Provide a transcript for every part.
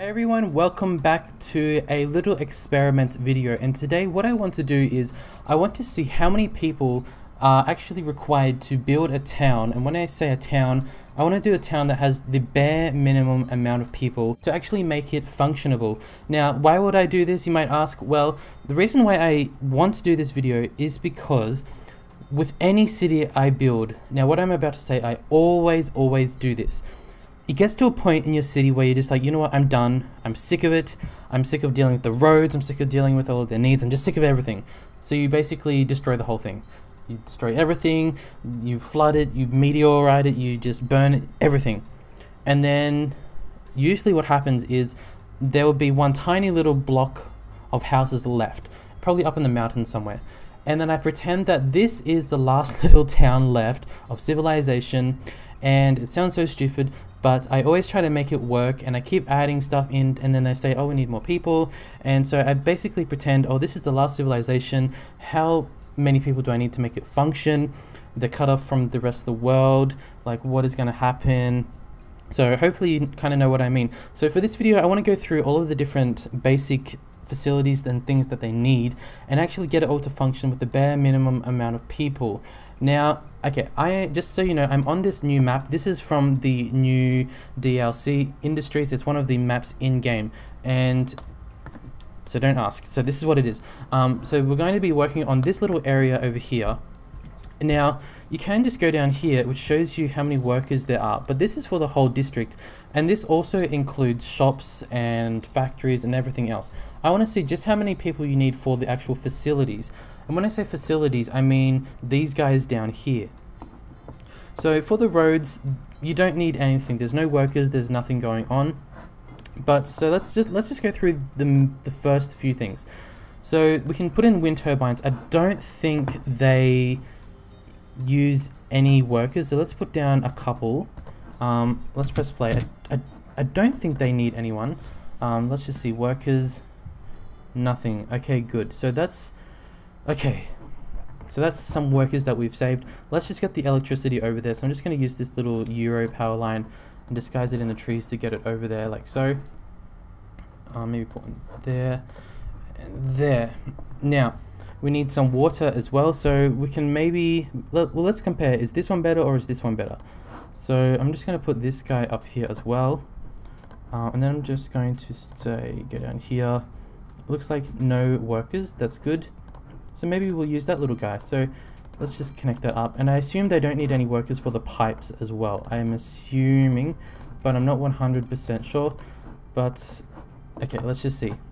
Hey everyone, welcome back to a little experiment video, and today what I want to do is I want to see how many people are actually required to build a town. And when I say a town, I want to do a town that has the bare minimum amount of people to actually make it functionable. Now, why would I do this, you might ask? Well, the reason why I want to do this video is because with any city I build, now what I'm about to say, I always do this. It gets to a point in your city where you're just like, you know what, I'm done, I'm sick of it, I'm sick of dealing with the roads, I'm sick of dealing with all of their needs, I'm just sick of everything. So you basically destroy the whole thing. You destroy everything, you flood it, you meteorite it, you just burn it, everything. And then usually what happens is there will be one tiny little block of houses left, probably up in the mountains somewhere. And then I pretend that this is the last little town left of civilization, and it sounds so stupid, but I always try to make it work, and I keep adding stuff in, and then they say, oh, we need more people. And so I basically pretend, oh, this is the last civilization. How many people do I need to make it function? They're cut off from the rest of the world. Like, what is going to happen? So hopefully you kind of know what I mean. So for this video, I want to go through all of the different basic facilities and things that they need and actually get it all to function with the bare minimum amount of people. Now, okay, just so you know, I'm on this new map. This is from the new DLC Industries. It's one of the maps in game, and so don't ask. So this is what it is. So we're going to be working on this little area over here. Now, you can just go down here, which shows you how many workers there are, but this is for the whole district, and this also includes shops and factories and everything else. I want to see just how many people you need for the actual facilities. And when I say facilities, I mean these guys down here. So for the roads, you don't need anything. There's no workers, there's nothing going on. But so let's just go through the first few things. So we can put in wind turbines. I don't think they use any workers, so let's put down a couple. Let's press play. I don't think they need anyone. Let's just see, workers, nothing. Okay, good. So that's okay. So that's some workers that we've saved. Let's just get the electricity over there. So I'm just going to use this little Euro power line and disguise it in the trees to get it over there, like so. Maybe put one there and there. Now we need some water as well, so we can maybe, well, let's compare. Is this one better or is this one better? So I'm just going to put this guy up here as well, and then I'm just going to say go down here. Looks like no workers. That's good. So maybe we'll use that little guy. So let's just connect that up, and I assume they don't need any workers for the pipes as well. I am assuming, but I'm not 100% sure. But okay, let's just see.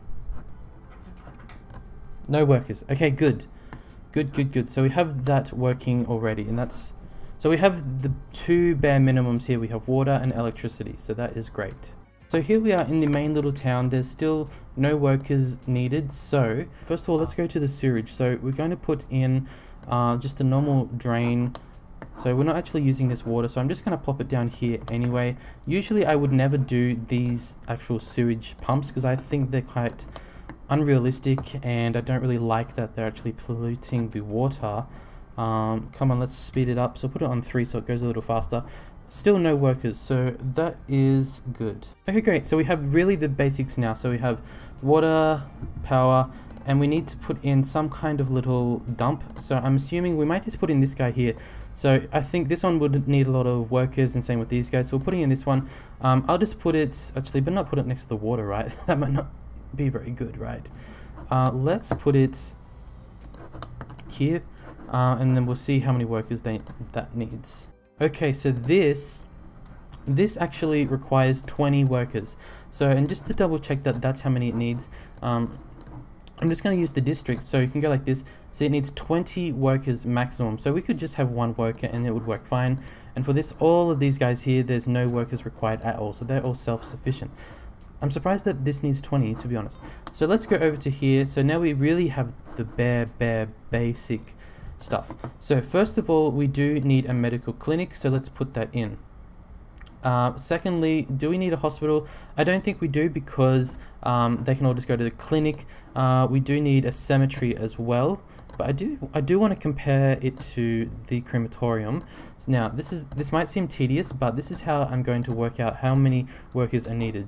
No workers. Okay, good. Good. So we have that working already, and that's, so we have the two bare minimums here. We have water and electricity, so that is great. So here we are in the main little town. There's still no workers needed. So first of all, let's go to the sewage. So we're going to put in just a normal drain. So we're not actually using this water, so I'm just going to plop it down here anyway. Usually I would never do these actual sewage pumps because I think they're quite unrealistic, and I don't really like that they're actually polluting the water. Come on, let's speed it up. So put it on 3 so it goes a little faster. Still no workers, so that is good. Okay, great. So we have really the basics now. So we have water, power, and we need to put in some kind of little dump. So I'm assuming we might just put in this guy here. So I think this one would need a lot of workers, and same with these guys. So we're putting in this one. I'll just put it, actually, but not put it next to the water, right? That might not be very good, right? Let's put it here, and then we'll see how many workers that needs. Okay, so this actually requires 20 workers. So, and just to double check that that's how many it needs, I'm just going to use the district. So you can go like this. So it needs 20 workers maximum. So we could just have one worker and it would work fine. And for this, all of these guys here, there's no workers required at all. So they're all self-sufficient. I'm surprised that this needs 20, to be honest. So let's go over to here. So now we really have the bare basic stuff. So first of all, we do need a medical clinic, so let's put that in. Secondly, do we need a hospital? I don't think we do, because they can all just go to the clinic. We do need a cemetery as well, but I do want to compare it to the crematorium. So now this might seem tedious, but this is how I'm going to work out how many workers are needed.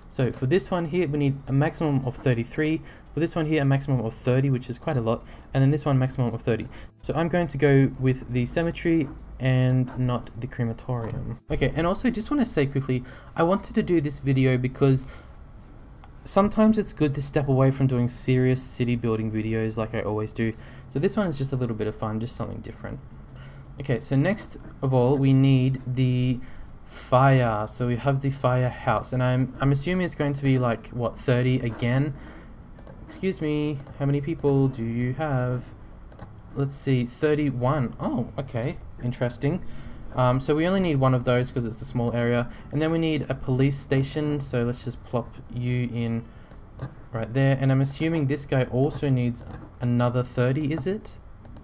So for this one here, we need a maximum of 33. For this one here, a maximum of 30, which is quite a lot. And then this one, maximum of 30. So I'm going to go with the cemetery and not the crematorium. Okay, and also just want to say quickly, I wanted to do this video because sometimes it's good to step away from doing serious city building videos like I always do. So this one is just a little bit of fun, just something different. Okay, so next of all, we need the fire. So we have the firehouse, and I'm assuming it's going to be like, what, 30 again? Excuse me, how many people do you have? Let's see, 31. Oh, okay, interesting. So we only need one of those because it's a small area, and then we need a police station, so let's just plop you in right there. And I'm assuming this guy also needs another 30, is it?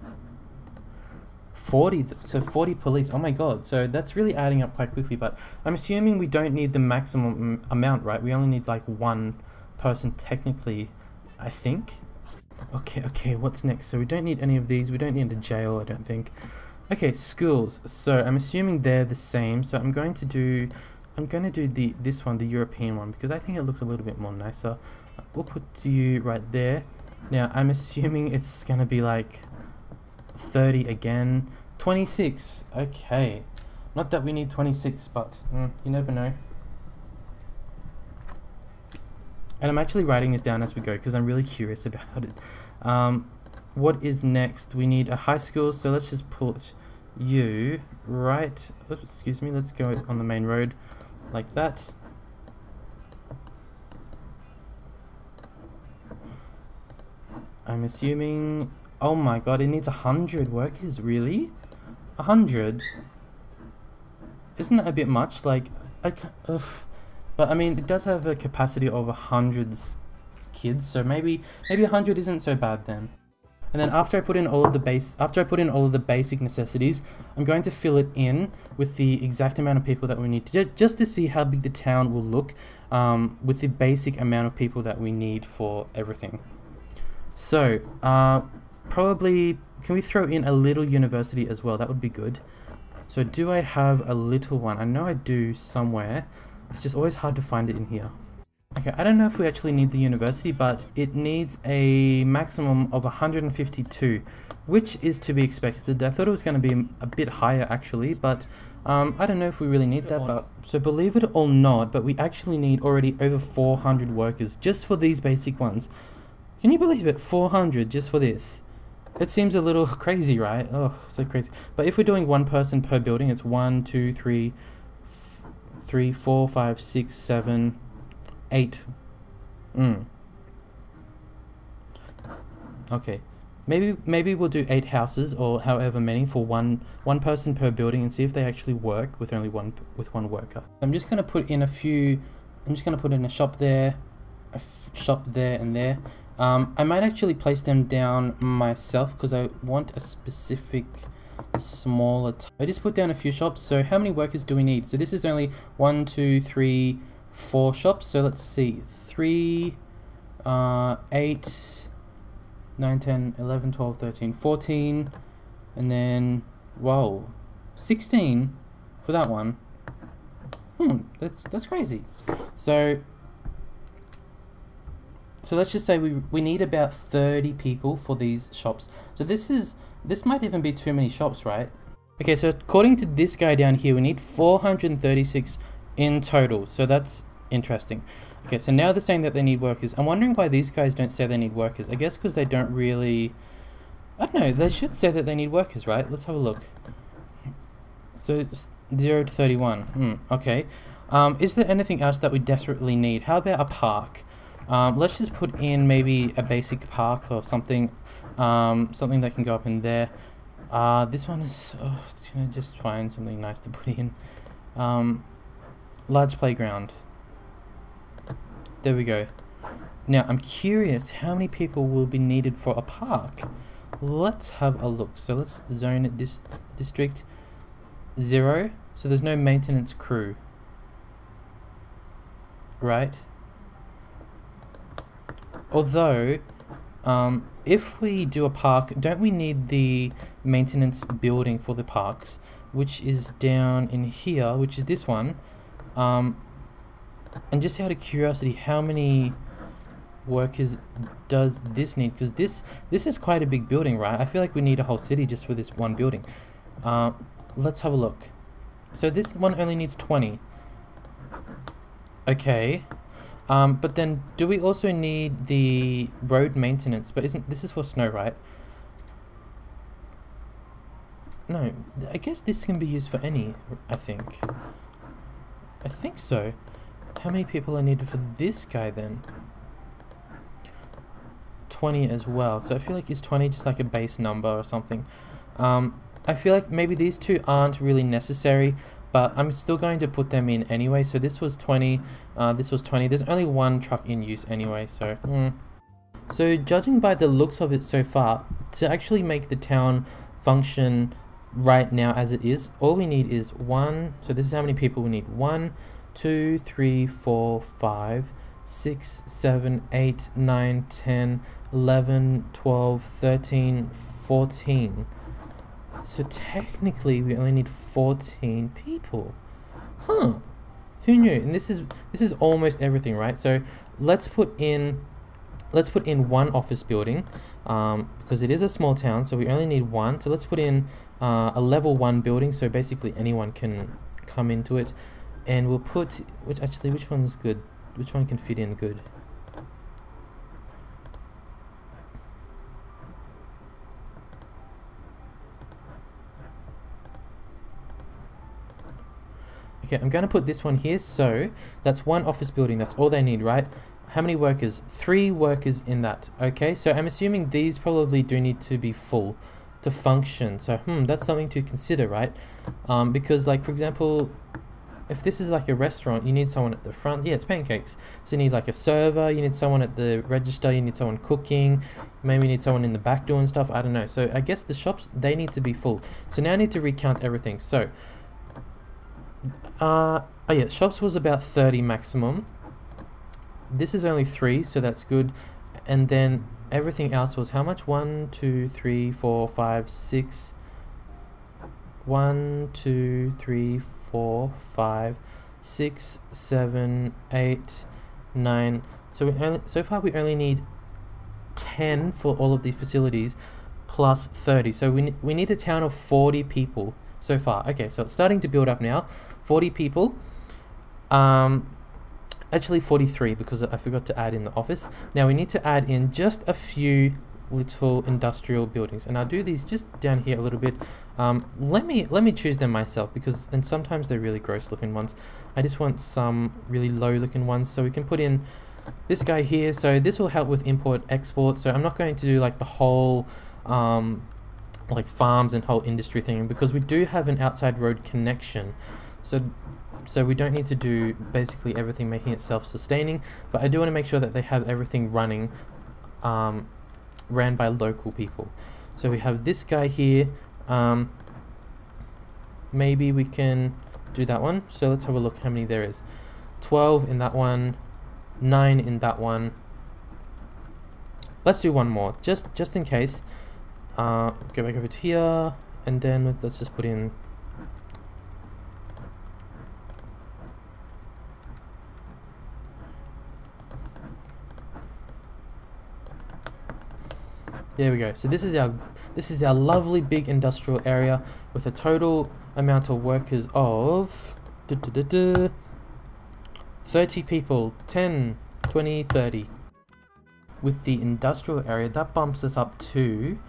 40, so 40 police. Oh my god, so that's really adding up quite quickly, but I'm assuming we don't need the maximum amount, right? We only need like one person technically, I think. Okay, what's next? So we don't need any of these. We don't need a jail, I don't think. Okay, schools. So I'm assuming they're the same. So I'm going to do this one, the European one, because I think it looks a little bit more nicer. We'll put you right there. Now I'm assuming it's gonna be like 30 again. 26. Okay, not that we need 26, but you never know. And I'm actually writing this down as we go because I'm really curious about it. What is next? We need a high school, so let's just put you right. Oops, excuse me. Let's go on the main road like that. I'm assuming. Oh my god, it needs 100 workers. Really? 100? Isn't that a bit much? Like, but I mean, it does have a capacity of 100 kids, so maybe 100 isn't so bad then. And then after I put in all of the basic necessities, I'm going to fill it in with the exact amount of people that we need to, just to see how big the town will look, with the basic amount of people that we need for everything. So probably, can we throw in a little university as well? That would be good. So do I have a little one? I know I do somewhere. It's just always hard to find it in here. Okay, I don't know if we actually need the university, but it needs a maximum of 152, which is to be expected. I thought it was going to be a bit higher actually, but I don't know if we really need that. But so believe it or not, but we actually need already over 400 workers just for these basic ones. Can you believe it? 400 just for this. It seems a little crazy, right? Oh, so crazy. But if we're doing one person per building, it's 1, 2, 3, 4, 5, 6, 7, 8. Okay, maybe we'll do 8 houses or however many for one person per building and see if they actually work with only one worker. I'm just gonna put in a few. I'm just gonna put in a shop there, shop there, and there. I might actually place them down myself because I want a specific smaller. I just put down a few shops. So how many workers do we need? So this is only 1, 2, 3, 4 shops. So let's see, 3, 8, 9, 10, 11, 12, 13, 14, and then, whoa, 16 for that one. That's crazy. So let's just say we need about 30 people for these shops. So this might even be too many shops, right? Okay, so according to this guy down here, we need 436 in total. So that's interesting. Okay, so now they're saying that they need workers. I'm wondering why these guys don't say they need workers. I guess because they don't really, I don't know, they should say that they need workers, right? Let's have a look. So 0 to 31. Okay. Is there anything else that we desperately need? How about a park? Let's just put in maybe a basic park or something, something that can go up in there. This one is, can I just find something nice to put in? Large playground. There we go. Now I'm curious how many people will be needed for a park. Let's have a look. So let's zone it, this district 0. So there's no maintenance crew, right? Although, if we do a park, don't we need the maintenance building for the parks, which is down in here, which is this one. And just out of curiosity, how many workers does this need? Because this is quite a big building, right? I feel like we need a whole city just for this one building. Let's have a look. So this one only needs 20. Okay. But then do we also need the road maintenance? But this is for snow, right? No, I guess this can be used for any, I think. I think so. How many people are needed for this guy then? 20 as well. So I feel like is 20 just like a base number or something? I feel like maybe these two aren't really necessary, but I'm still going to put them in anyway. So this was 20, this was 20. There's only one truck in use anyway, so... So judging by the looks of it so far, to actually make the town function right now as it is, all we need is one. So this is how many people we need. 1, 2, 3, 4, 5, 6, 7, 8, 9, 10, 11, 12, 13, 14. So technically we only need 14 people. Huh. Who knew? And this is almost everything, right? So let's put in one office building, because it is a small town, so we only need one. So let's put in a level 1 building, so basically anyone can come into it. And we'll put, which one's good? Which one can fit in good? Okay, I'm going to put this one here, so that's one office building, that's all they need, right? How many workers? 3 workers in that. Okay, so I'm assuming these probably do need to be full to function. So, that's something to consider, right? Because, like, for example, if this is like a restaurant, you need someone at the front. Yeah, it's pancakes. So you need like a server, you need someone at the register, you need someone cooking, maybe you need someone in the back doing stuff, I don't know. So I guess the shops, they need to be full. So now I need to recount everything. So, oh yeah, shops was about 30 maximum. This is only 3, so that's good. And then everything else was how much? 1, 2, 3, 4, 5, 6. 1, 2, 3, 4, 5, 6, 7, 8, 9. So far we only need 10 for all of these facilities, plus 30. So we need a town of 40 people so far. Okay, so it's starting to build up now. 40 people. Actually 43, because I forgot to add in the office. Now we need to add in just a few little industrial buildings, and I'll do these just down here a little bit. Let me choose them myself, because and sometimes they're really gross looking ones. I just want some really low looking ones, so we can put in this guy here. So this will help with import export. So I'm not going to do like the whole like farms and whole industry thing, because we do have an outside road connection, so we don't need to do basically everything making it self-sustaining, but I do want to make sure that they have everything running ran by local people. So we have this guy here. Maybe we can do that one. So let's have a look how many there is. 12 in that one, 9 in that one. Let's do one more, just in case. Go back over to here, and then let's just put in. There we go. So this is our lovely big industrial area with a total amount of workers of 30 people, 10, 20, 30. With the industrial area, that bumps us up to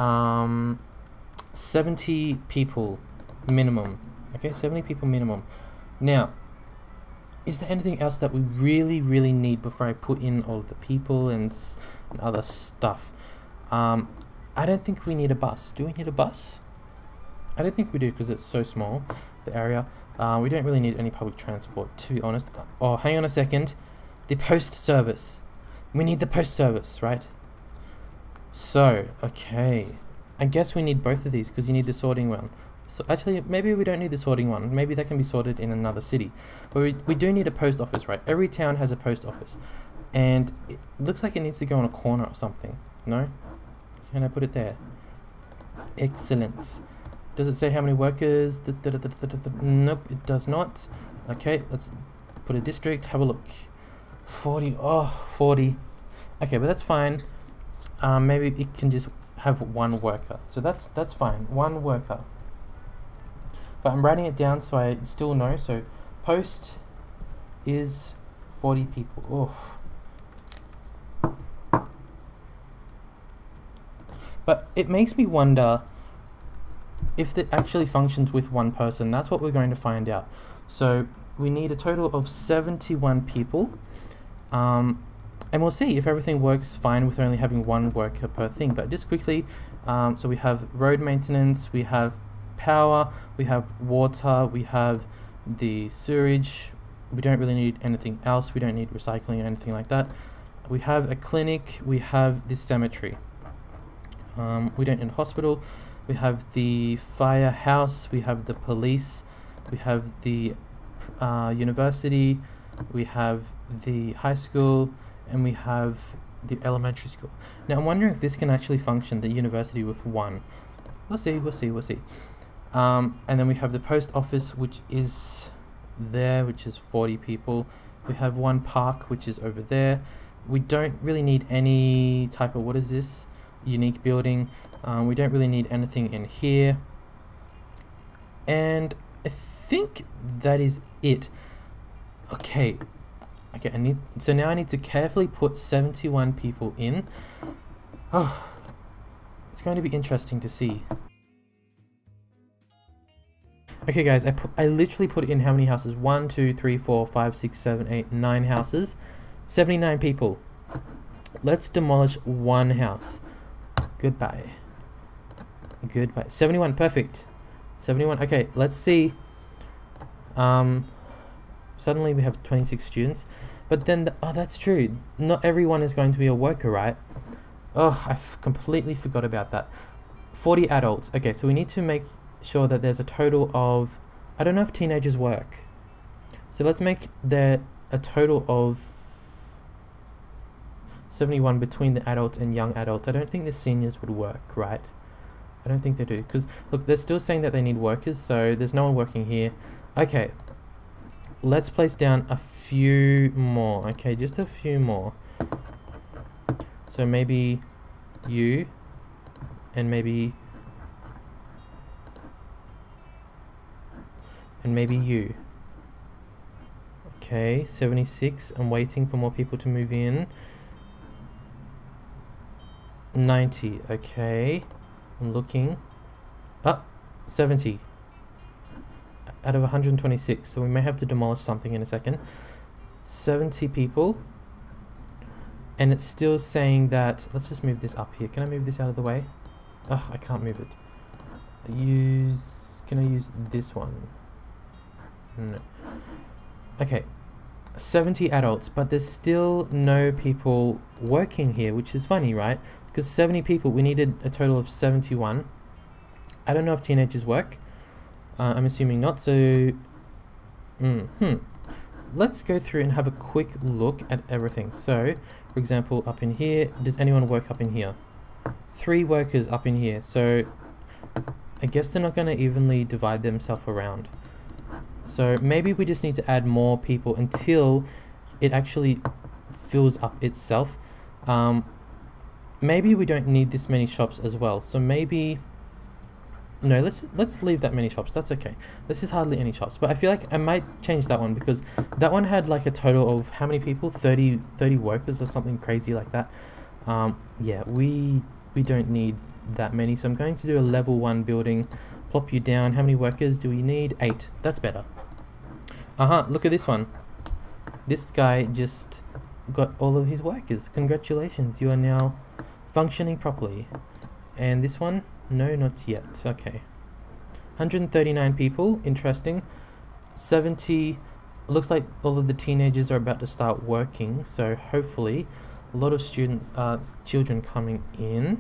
70 people minimum. Okay, 70 people minimum. Now, is there anything else that we really need before I put in all of the people and other stuff? I don't think we need a bus. Do we need a bus? I don't think we do, because it's so small, the area. We don't really need any public transport, to be honest. Oh, hang on a second. The post service. We need the post service, right? So, okay. I guess we need both of these, because you need the sorting one. So actually, maybe we don't need the sorting one. Maybe that can be sorted in another city. But we do need a post office, right? Every town has a post office. And it looks like it needs to go on a corner or something. No? Can I put it there? Excellent. Does it say how many workers? Nope, it does not. Okay, let's put a district, have a look. 40, oh, 40. Okay, but that's fine. Maybe it can just have one worker. So that's fine, one worker. But I'm writing it down so I still know. So post is 40 people. Oof. But it makes me wonder if it actually functions with one person. That's what we're going to find out. So we need a total of 71 people. And we'll see if everything works fine with only having one worker per thing. But just quickly, so we have road maintenance, we have power, we have water, we have the sewerage. We don't really need anything else. We don't need recycling or anything like that. We have a clinic, we have this cemetery. We don't need a hospital. We have the firehouse, we have the police, we have the university, we have the high school, and we have the elementary school. Now I'm wondering if this can actually function, the university, with one. We'll see. And then we have the post office, which is there, which is 40 people. We have one park, which is over there. We don't really need any type of, what is this? Unique building. We don't really need anything in here. And I think that is it. Okay, so now I need to carefully put 71 people in. Oh, it's going to be interesting to see. Okay guys, I literally put in how many houses? 1, 2, 3, 4, 5, 6, 7, 8, 9 houses. 79 people. Let's demolish one house. Goodbye. 71, perfect. 71, okay, let's see. Suddenly we have 26 students. But then, oh, that's true. Not everyone is going to be a worker, right? Oh, I completely forgot about that. 40 adults. Okay, so we need to make sure that there's a total of, I don't know if teenagers work. So let's make there a total of 71 between the adults and young adults. I don't think the seniors would work, right? I don't think they do. Because, look, they're still saying that they need workers, so there's no one working here. Okay. Let's place down a few more. Okay, just a few more. So maybe you, and maybe you. Okay, 76. I'm waiting for more people to move in. 90. Okay, I'm looking. 70 out of 126, so we may have to demolish something in a second. 70 people, and it's still saying that, let's just move this up here. Can I move this out of the way? Oh, I can't move it. Can I use this one? No. Okay, 70 adults, but there's still no people working here, which is funny, right? Because 70 people, we needed a total of 71. I don't know if teenagers work. I'm assuming not, so let's go through and have a quick look at everything. So, for example, up in here, does anyone work up in here? 3 workers up in here, so I guess they're not going to evenly divide themselves around. So maybe we just need to add more people until it actually fills up itself. Maybe we don't need this many shops as well, so maybe... No, let's leave that many shops. That's okay. This is hardly any shops, but I feel like I might change that one because that one had like a total of how many people? 30 workers or something crazy like that. Yeah, we don't need that many, so I'm going to do a level 1 building. Plop you down. How many workers do we need? 8. That's better. Look at this one. This guy just got all of his workers. Congratulations, you are now functioning properly. And this one? No, not yet. Okay. 139 people. Interesting. 70. Looks like all of the teenagers are about to start working. So hopefully a lot of students, children coming in.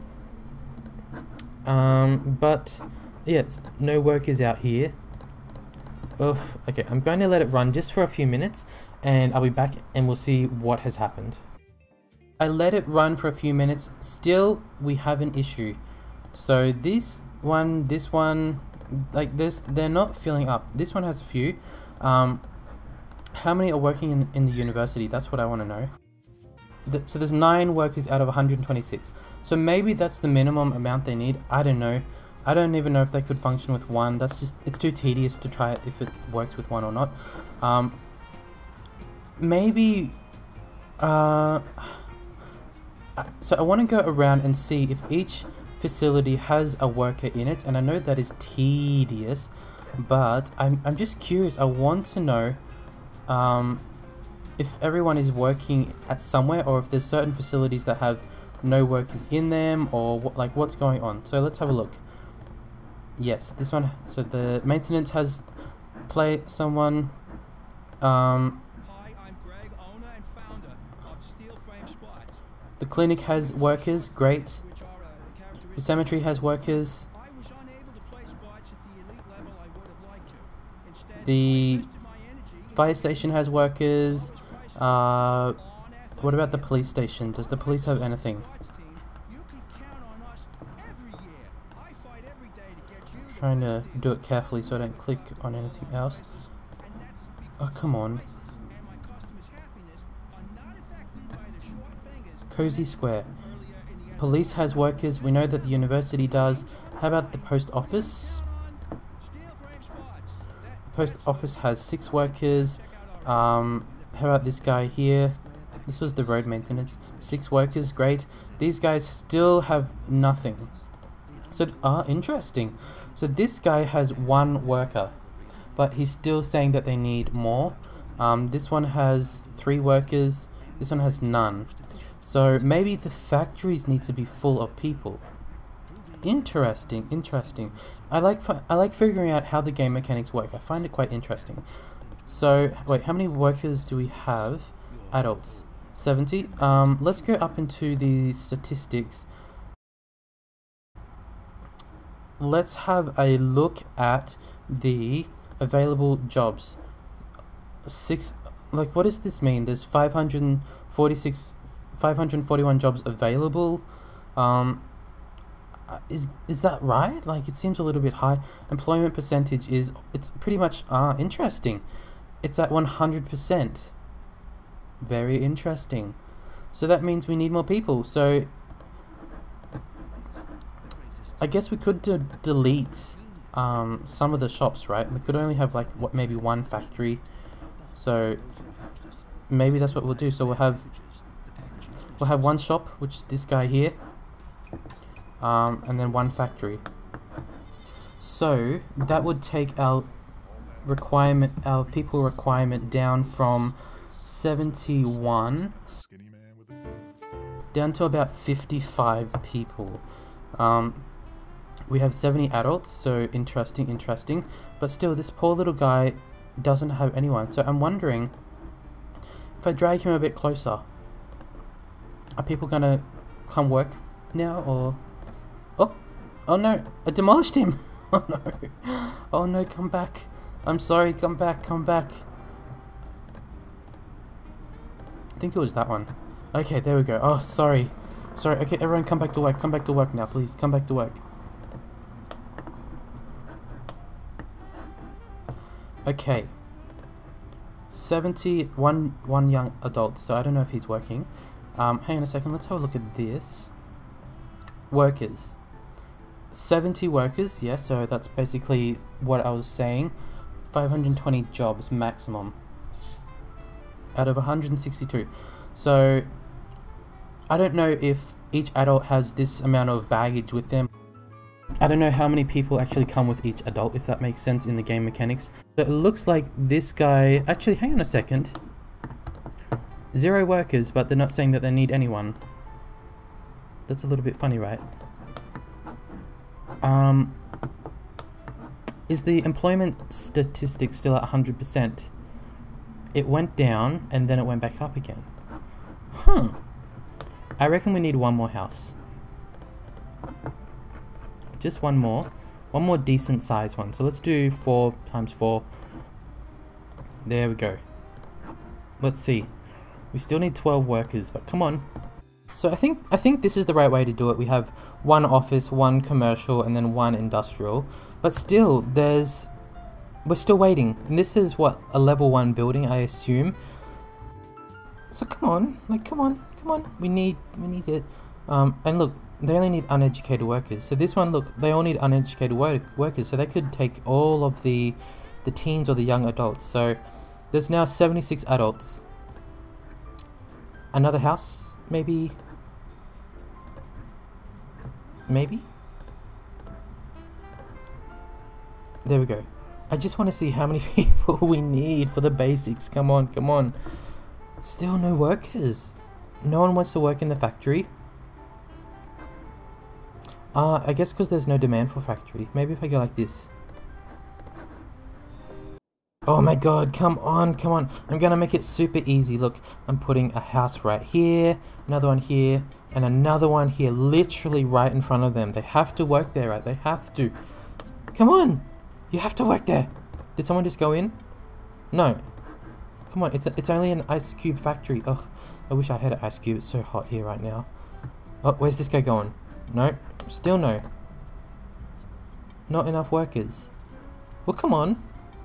But yes, no workers out here. Oh, okay. I'm going to let it run just for a few minutes and I'll be back and we'll see what has happened. I let it run for a few minutes. Still, we have an issue. So this one, like this, they're not filling up. This one has a few. How many are working in the university? That's what I want to know. So there's 9 workers out of 126. So maybe that's the minimum amount they need. I don't know. I don't even know if they could function with 1. That's just, it's too tedious to try it if it works with 1 or not. Maybe, so I want to go around and see if each facility has a worker in it, and I know that is tedious, but I'm just curious. I want to know if everyone is working at somewhere, or if there's certain facilities that have no workers in them, or like what's going on. So let's have a look. Yes, this one. So the maintenance has someone. Hi, I'm Greg, owner and founder of Steel Frame Spots. The clinic has workers. Great. The cemetery has workers. I was unable to play spots at the elite level I would have liked to. Instead, The fire station has workers. What about the police station? Does the police have anything? you can count on us every year. I fight every day to get you. Trying to do it carefully so I don't click on anything else. Oh, come on. And my customers' happiness are not affected by the short fingers. Cozy Square. Earlier in the Police has workers. We know that the university does. How about the post office? Steel Frame Spots. The post office has 6 workers. How about this guy here? This was the road maintenance. 6 workers. Great. These guys still have nothing. So, interesting. So this guy has 1 worker, but he's still saying that they need more. This one has 3 workers. This one has none. So maybe the factories need to be full of people. Interesting, interesting. I like figuring out how the game mechanics work. I find it quite interesting. So wait, how many workers do we have? Adults, 70. Let's go up into the statistics. Let's have a look at the available jobs. Like, what does this mean? There's 541 jobs available. Is that right? Like, it seems a little bit high. Employment percentage it's pretty much interesting. It's at 100%. Very interesting. So that means we need more people. So I guess we could delete some of the shops, right? We could only have like maybe 1 factory. So maybe that's what we'll do. So we'll have 1 shop, which is this guy here, and then 1 factory. So that would take our people requirement down from 71 down to about 55 people. We have 70 adults, so interesting. But still, this poor little guy doesn't have anyone. So I'm wondering if I drag him a bit closer, are people gonna come work now, or oh no, I demolished him. Oh no, come back. I'm sorry, come back. I think it was that one. Okay, there we go. Oh, sorry. Okay, everyone come back to work. Come back to work now, please. Come back to work. Okay. 71 young adults, so I don't know if he's working. Hang on a second, let's have a look at this. Workers. 70 workers, yeah, so that's basically what I was saying. 520 jobs maximum out of 162. So I don't know if each adult has this amount of baggage with them. I don't know how many people actually come with each adult, if that makes sense in the game mechanics. So it looks like this guy, actually hang on a second. 0 workers, but they're not saying that they need anyone. That's a little bit funny, right? Is the employment statistic still at 100%? It went down and then it went back up again. I reckon we need 1 more house. Just 1 more. 1 more decent size one. So let's do 4 times 4. There we go. Let's see. We still need 12 workers, but come on. So I think this is the right way to do it. We have 1 office, 1 commercial, and then 1 industrial. But still, there's we're still waiting. And this is what, a level 1 building, I assume. So come on, like come on. We need it. And look, they only need uneducated workers. So this one, look, they all need uneducated workers. So they could take all of the teens or the young adults. So there's now 76 adults. Another house, maybe. There we go. I just want to see how many people we need for the basics. Come on. Still no workers. No one wants to work in the factory. I guess because there's no demand for factory. Maybe if I go like this. Oh my god, come on. I'm gonna make it super easy. Look, I'm putting a house right here, another one here, and another one here, literally right in front of them. They have to work there, right? They have to. Come on! You have to work there! Did someone just go in? No. Come on, it's only an ice cube factory. Ugh, I wish I had an ice cube. It's so hot here right now. Oh, where's this guy going? No, still no. Not enough workers. Well, come on.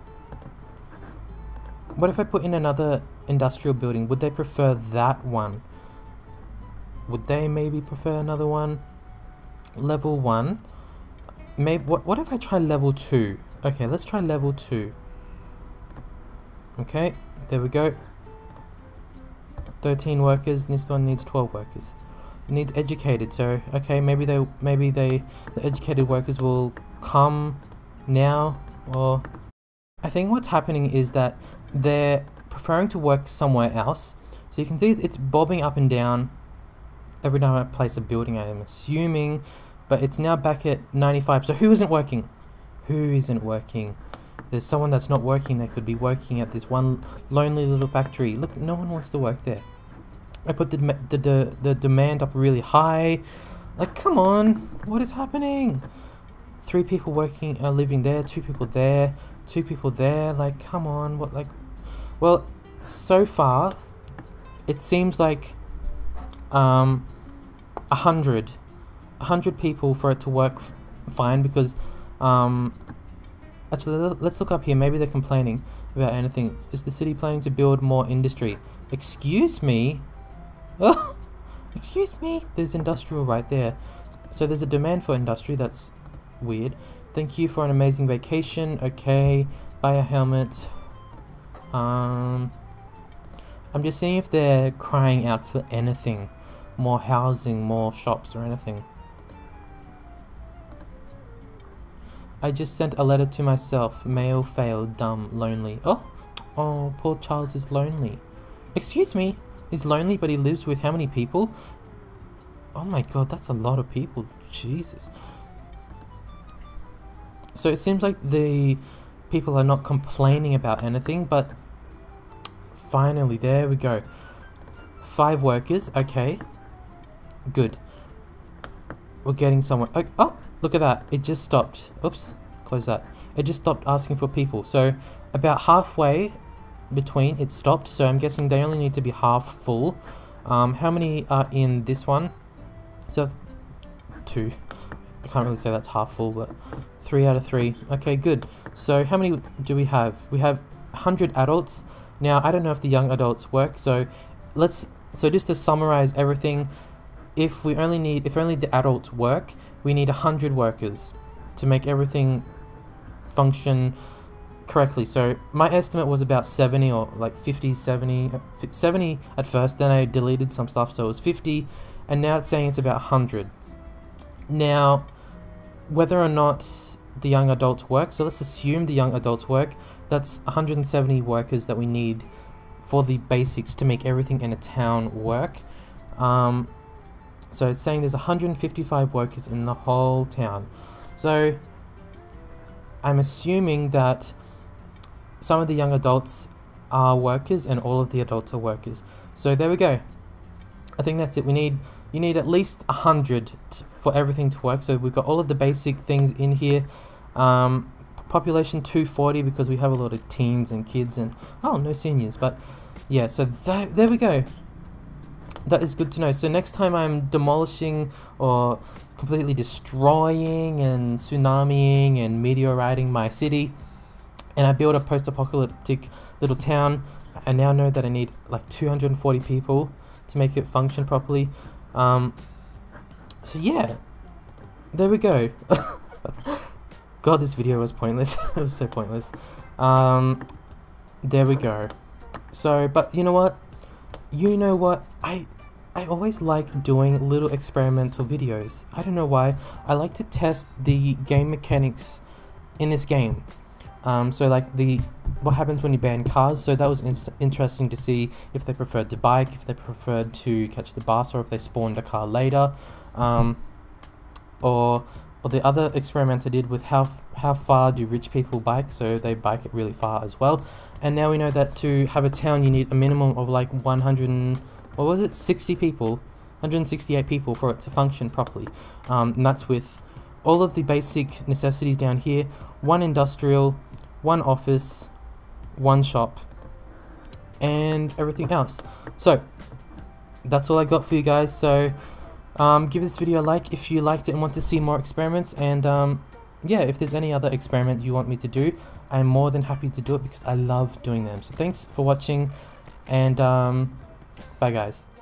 What if I put in another industrial building? Would they prefer that one? Would they maybe prefer another one? Level 1. Maybe. What if I try level 2? Okay, let's try level 2. Okay, there we go. 13 workers. This one needs 12 workers. It needs educated. So okay, maybe the educated workers will come now. Or I think what's happening is that they're preferring to work somewhere else. So you can see it's bobbing up and down every time I place a building, I am assuming. But it's now back at 95. So who isn't working? Who isn't working? There's someone that's not working. They could be working at this one lonely little factory. Look, no one wants to work there. I put the demand up really high. Like, come on. What is happening? 3 people working, living there. 2 people there. 2 people there. Like, come on. What, like... Well, so far, it seems like 100 people for it to work fine, because actually let's look up here. Maybe they're complaining about anything. Is the city planning to build more industry? Excuse me? Oh, excuse me? There's industrial right there. So there's a demand for industry. That's weird. Thank you for an amazing vacation. Okay, buy a helmet. I'm just seeing if they're crying out for anything. More housing, more shops or anything. I just sent a letter to myself. Mail failed. Dumb. Lonely. Oh, poor Charles is lonely. Excuse me? He's lonely, but he lives with how many people? Oh my god, that's a lot of people. Jesus. So it seems like the people are not complaining about anything, but finally, there we go. 5 workers. Okay. Good. We're getting somewhere. Oh, look at that. It just stopped. Oops. Close that. It just stopped asking for people. So about halfway between it stopped. So I'm guessing they only need to be half full. How many are in this one? So 2. I can't really say that's half full, but 3 out of 3. Okay, good. So how many do we have? We have 100 adults. Now, I don't know if the young adults work. So just to summarize everything, if only the adults work, we need 100 workers to make everything function correctly. So my estimate was about 70 or like 50, 70 at first, then I deleted some stuff, so it was 50, and now it's saying it's about 100. Now, whether or not the young adults work, so let's assume the young adults work, that's 170 workers that we need for the basics to make everything in a town work. So it's saying there's 155 workers in the whole town. So I'm assuming that some of the young adults are workers and all of the adults are workers. So there we go. I think that's it. You need at least 100 for everything to work. So we've got all of the basic things in here. Population 240 because we have a lot of teens and kids and no seniors. But yeah, so there we go. That is good to know. So next time I'm demolishing or completely destroying and tsunamiing and meteoriting my city, and I built a post-apocalyptic little town. I now know that I need like 240 people to make it function properly. So yeah, there we go. God, this video was pointless. It was so pointless. There we go. So, but you know what? I always like doing little experimental videos. I don't know why. I like to test the game mechanics in this game. So like what happens when you ban cars. So that was interesting to see if they preferred to bike, if they preferred to catch the bus, or if they spawned a car later. Or the other experiment I did with how far do rich people bike, so they bike it really far as well. And now we know that to have a town you need a minimum of like 60 people, 168 people for it to function properly. And that's with all of the basic necessities down here: one industrial, one office, one shop, and everything else. So that's all I got for you guys. So give this video a like if you liked it and want to see more experiments, and yeah, if there's any other experiment you want me to do, I'm more than happy to do it because I love doing them. So thanks for watching, and bye guys.